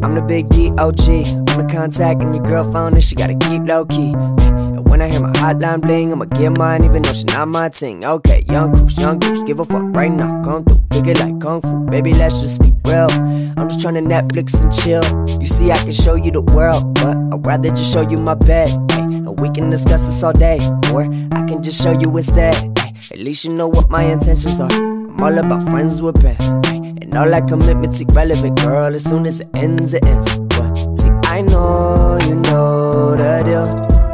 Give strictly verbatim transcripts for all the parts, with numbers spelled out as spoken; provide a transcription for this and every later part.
I'm the big D O G. I'm the contact in your girl phone and she gotta keep low key. And when I hear my hotline bling, I'ma get mine even though she not my ting. Okay, young goose, young goose, give a fuck right now. Come through, kick it like kung fu. Baby, let's just be real. I'm just tryna Netflix and chill. You see, I can show you the world, but I'd rather just show you my bed. Ay, and we can discuss this all day, or I can just show you instead. Ay, at least you know what my intentions are. I'm all about friends with bands, and all that commitment's irrelevant, girl. As soon as it ends, it ends. But see, I know you know the deal.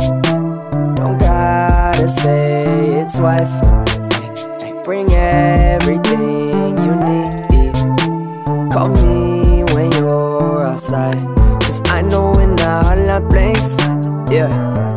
Don't gotta say it twice. Bring everything you need. Call me when you're outside, cause I know when the hotline blinks, yeah,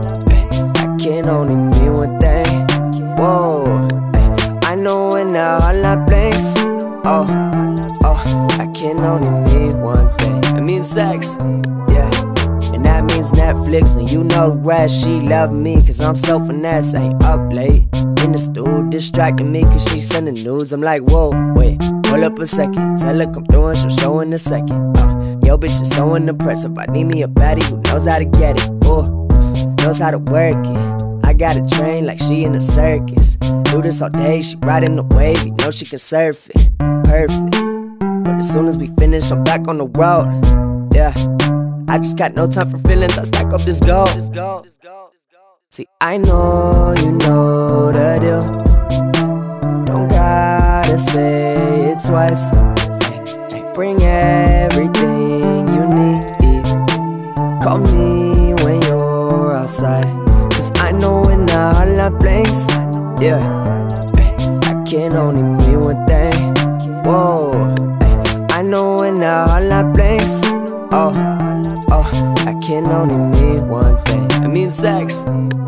I can only mean one thing. Whoa, I know when the hotline blinks, oh, oh, I can only mean one thing. It means sex, yeah, and that means Netflix, and you know the rest. She love me cause I'm so finesse. Ain't up late in the stool distracting me cause she sending news. I'm like, whoa, wait, hold up a second. Tell her come through and she'll show in a second. uh, Yo bitch is so unimpressive. I need me a baddie who knows how to get it, ooh, knows how to work it. I got a train like she in a circus. Do this all day, she riding the wave. You know she can surf it, perfect. But as soon as we finish, I'm back on the road, yeah. I just got no time for feelings, I stack up this gold. See, I know you know the deal. Don't gotta say it twice. Bring everything you need. Call me when you're outside, cause I know when the hotline blinks, yeah, I can only mean one thing. Whoa, I know when the hotline blinks, oh, oh, I can only mean one thing. I mean sex.